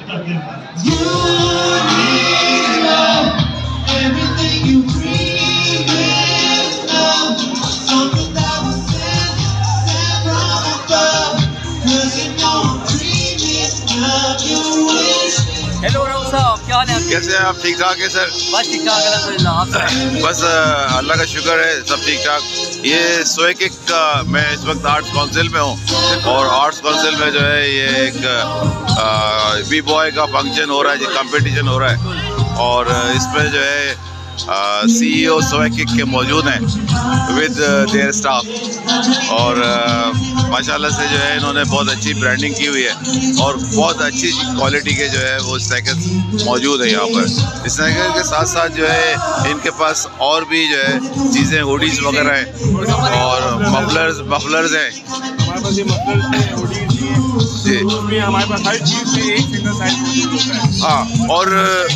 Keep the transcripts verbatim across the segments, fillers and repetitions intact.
Hello साहब, क्या हाल है? कैसे हैं आप? ठीक ठाक है सर? बस ठीक ठाक अल्हम्दुलिल्लाह। आप बस अल्लाह का शुक्र है, सब ठीक ठाक। ये स्वेकिक का मैं इस वक्त आर्ट्स काउंसिल में हूँ और आर्ट्स काउंसिल में जो है ये एक बी बॉय का फंक्शन हो रहा है, कंपटीशन हो रहा है और इसमें जो है सीईओ स्वेकिक के मौजूद हैं विद देयर स्टाफ और माशाल्लाह से जो है इन्होंने बहुत अच्छी ब्रांडिंग की हुई है और बहुत अच्छी क्वालिटी के जो है वो स्नैकर्स मौजूद है यहाँ पर। स्नैकर्स के साथ साथ जो है इनके पास और भी जो है चीज़ें हुडीज़ वगैरह हैं और मफलर्स मफलर्स हैं। हमारे पास ये मफलर्स हैं, हुडीज़ जी, उसमें हमारे पास हर चीज़ में एक सिंगल साइज मौजूद होता है। हाँ, और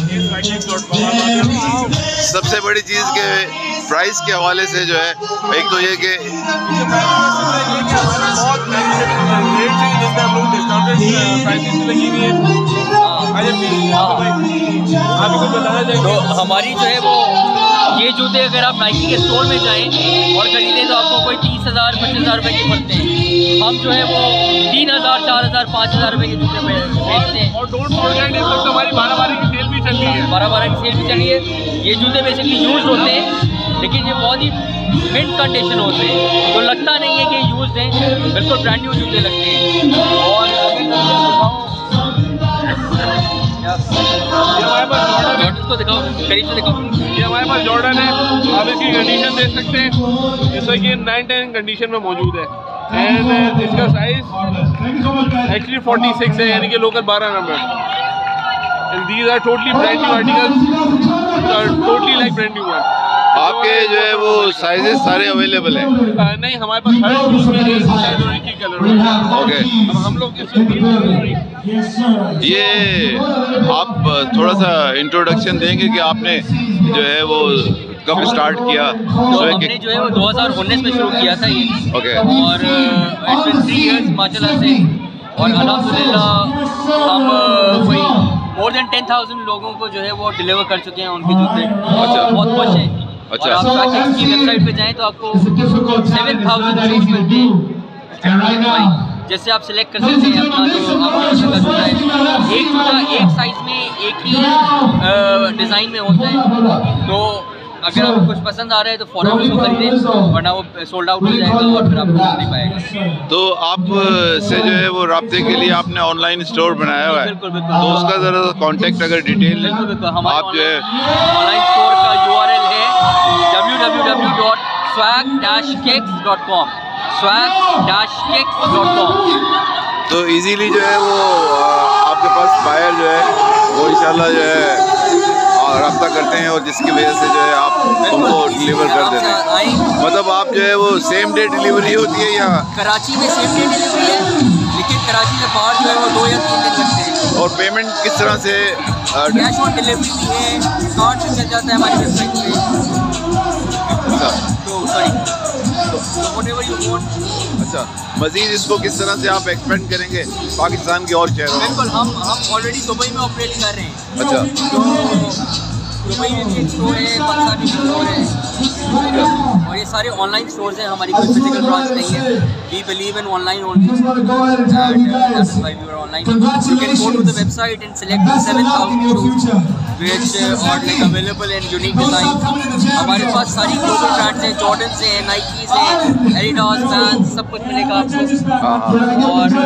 ये सबसे बड़ी चीज़ के प्राइस के हवाले से जो है एक तो ये कि तो हमारी जो है वो ये जूते अगर आप नाइकी के स्टोर में जाएं और खरीदें तो आपको कोई तीस हज़ार पच्चीस हज़ार रुपये के पड़ते हैं। हम जो है वो तीन हज़ार चार हज़ार पाँच हज़ार रुपये के जूते बेचते हैं। और डोंट फॉरगेट इस वक्त हमारी बारह बारह की सेल भी चल रही है। बारह बारह की सेल भी चल रही है। ये जूते बेसिकली यूज होते हैं लेकिन ये बहुत ही मिंट कंडीशन होते हैं, तो लगता नहीं है कि यूज हैं, बिल्कुल ब्रांड न्यू जूते लगते हैं। और हमारे पास जॉर्डन को दिखाओ, करीब से दिखाओ। ये हमारे पास जॉर्डन है, आप इसकी कंडीशन देख सकते हैं, जैसा कि नाइन टेन कंडीशन में मौजूद है एंड इसका साइज एक्चुअली फोर्टी सिक्स है, यानी कि लोकल बारह number. And these are totally brand new articles, totally like brand new one. आपके जो है वो साइजेस सारे अवेलेबल हैं? uh, नहीं, हमारे पास हर चीज़ में एक साइज और एक ही कलर है। ओके, अब हम लोग ये आप थोड़ा सा इंट्रोडक्शन देंगे कि आपने जो है वो कब स्टार्ट किया? तो हमने जो है वो दो हज़ार उन्नीस में शुरू किया था ये। ओके, और इट्स बीन थ्री इयर्स माशाल्लाह से, और अल्हम्दुलिल्लाह हम कोई मोर देन टेन थाउजेंड लोगों को जो है वो डिलीवर कर चुके हैं उनके जूते। अच्छा, बहुत खुश हैं। अच्छा। और आप स्वेकिक्स की वेबसाइट पे जाएं तो आपको सेवन थाउजेंड शूज़ मिलते हैं, जैसे आप सिलेक्ट कर सकते हैं अपना जो आपका पसंद का जूता है। एक जूता एक साइज़ में एक ही डिज़ाइन में होता है, तो अगर आपको कुछ पसंद आ रहा है तो फ़ौरन उसको खरीदें, वरना वो सोल्ड आउट हो जाएगा और फिर आपको मिल नहीं पाएगा। तो आप से जो है वो राब्ते के लिए आपने ऑनलाइन स्टोर बनाया हुआ है? बिल्कुल बिल्कुल। तो उसका ज़रा कॉन्टेक्ट अगर डिटेल बिल्कुल बिल्कुल। हमारे आप जो है ऑनलाइन स्टोर का यू आर एल है W W W dot swag dash kicks dot com, swag dash kicks dot com. तो इजीली जो है वो आपके पास बायर जो है वो इंशाल्लाह जो है रब्ता करते हैं और जिसकी वजह से जो है आप उनको डिलीवर कर देते हैं। मतलब आप जो है वो सेम डे डिलीवरी होती है यहाँ? कराची में सेम डे डिलीवरी है, लेकिन कराची से बाहर जो है वो दो या तीन दिन लगते हैं। और पेमेंट किस तरह से? कैश ऑन डिलीवरी भी है, कार्ड भी चल जाता है हमारी वेबसाइट पे। तो सॉरी, व्हाटएवर यू वांट। अच्छा, मज़ीद इसको किस तरह से आप एक्सपेंड करेंगे पाकिस्तान के और शहरों में? बिल्कुल, हम हम ऑलरेडी दुबई में ऑपरेट कर रहे हैं। अच्छा, तो दुबई में भी एक स्टोर है, पाकिस्तान में भी स्टोर है, और ये सारे ऑनलाइन स्टोर्स हैं, हमारी कोई फिजिकल ब्रांच नहीं है। We believe in online only, that's why we are online. You can go to the website and select the seven thousand shoes which are like available in unique designs. हमारे पास सारी global brands हैं, Jordan से हैं, Nike से हैं, Adidas, vents, सब कुछ मिलेगा आपको। और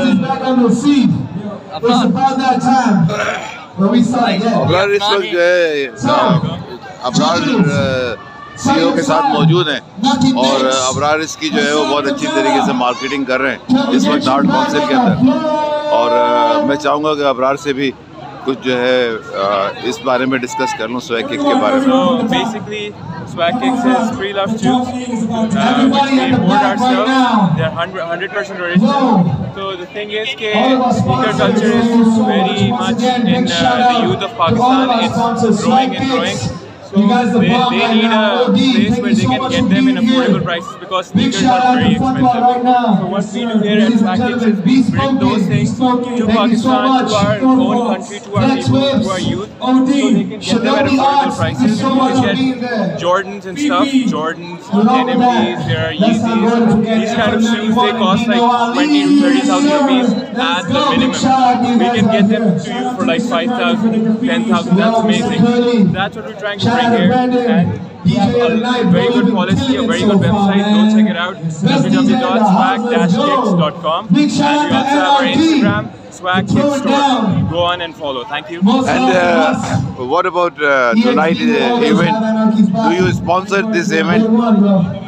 अबरार इस वक्त जो है अबरार सीईओ के साथ मौजूद हैं और अबरार इसकी जो है वो बहुत अच्छी तरीके से मार्केटिंग कर रहे हैं इस वक्त आर्ट काउंसिल के अंदर। और मैं चाहूँगा कि अबरार से भी कुछ जो है इस बारे में डिस्कस कर लूँ स्वेकिक के बारे में। Basically SwagKicks is pre-loved shoes, uh, which we import ourselves. They are one hundred percent original. So the thing is that sneaker culture is very much in uh, the youth of Pakistan. It's growing and growing. So they, they need a place where they can get them in affordable prices because sneakers are very expensive. So what we do here at Swag Kicks is we bring those things to Pakistan, to our own country, to our people, to our youth, so they can get them at affordable prices. You can get Jordans and stuff, Jordans, N M Ds, there are Yeezys. These kind of shoes, they cost like twenty to thirty thousand rupees at the minimum. We can get them to you for like five thousand, ten thousand. That's amazing. That's what we're trying to bring here. And we have a very good policy, a very good website. Go check it out, w w w dot swag dash kicks dot com. And we also have our Instagram, Swag Kicks Store. Go on and follow. Thank you. And uh, what about uh, tonight uh, event? Do you sponsor this event?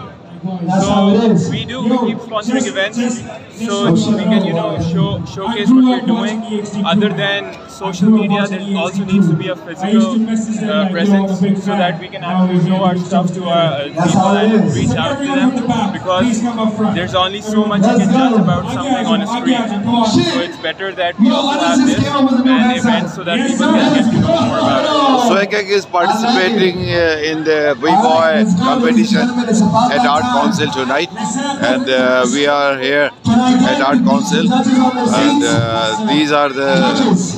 So we do, we keep sponsoring events so we can, you know, show showcase what we're doing. Other than social media, there also needs to be a physical uh, presence so that we can actually show our stuff to our uh, people and reach out to them, because there's only so much you can judge about something on a screen. So it's better that we also have this and events so that people can get to know more about it. Swag Kicks is participating uh, in the B-Boy competition at Art Council tonight, and uh, we are here at Art Council, and uh, these are the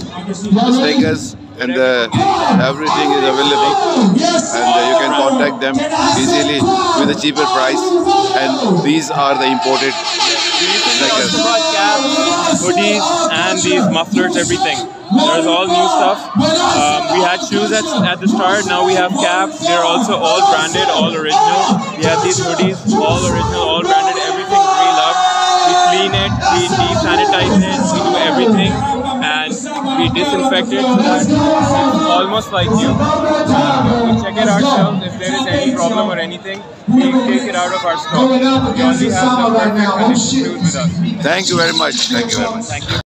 stickers, and uh, everything is available, and uh, you can contact them easily with a cheaper price, and these are the imported stickers. Caps, hoodies, and these mufflers, everything. There's all new stuff. Um, we had shoes at, at the start, now we have caps. They're also all branded, all original. We have these hoodies, all original, all branded, everything we love. We clean it, we de-sanitize it, we do everything, and we disinfect it so that it's almost like new. Uh, we check it ourselves. If there is any problem or anything, we take it out of our stock. We only have the perfect condition shoes with us. Thank you very much. Thank you very much. Thank you.